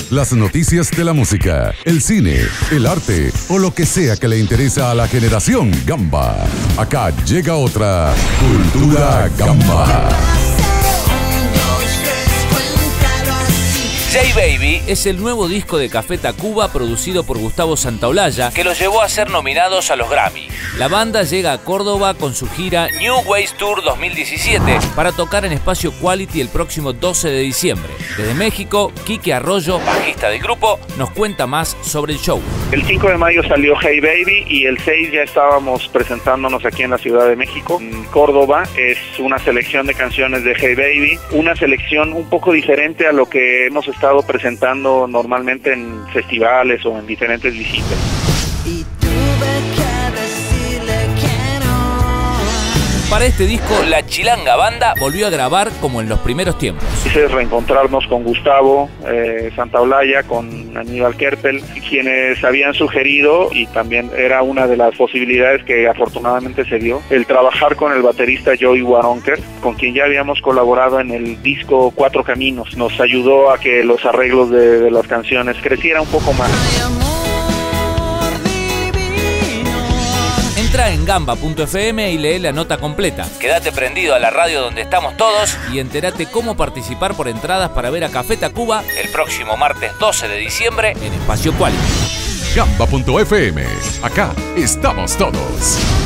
las noticias de la música, el cine, el arte o lo que sea que le interesa a la generación Gamba. Acá llega otra Cultura Gamba. J Baby es el nuevo disco de Café Tacuba producido por Gustavo Santaolalla, que los llevó a ser nominados a los Grammy. La banda llega a Córdoba con su gira New Ways Tour 2017 para tocar en Espacio Quality el próximo 12 de diciembre. Desde México, Quique Arroyo, bajista del grupo, nos cuenta más sobre el show. El 5 de mayo salió Hey Baby y el 6 ya estábamos presentándonos aquí en la Ciudad de México. En Córdoba es una selección de canciones de Hey Baby, una selección un poco diferente a lo que hemos estado presentando normalmente en festivales o en diferentes visitas. Para este disco, la Chilanga Banda volvió a grabar como en los primeros tiempos. Quise reencontrarnos con Gustavo Santaolalla, con Aníbal Kerpel, quienes habían sugerido, y también era una de las posibilidades que afortunadamente se dio, el trabajar con el baterista Joey Waronker, con quien ya habíamos colaborado en el disco Cuatro Caminos. Nos ayudó a que los arreglos de las canciones crecieran un poco más. Entra en gamba.fm y lee la nota completa. Quédate prendido a la radio donde estamos todos y entérate cómo participar por entradas para ver a Café Tacuba el próximo martes 12 de diciembre en Espacio Quality. Gamba.fm. Acá estamos todos.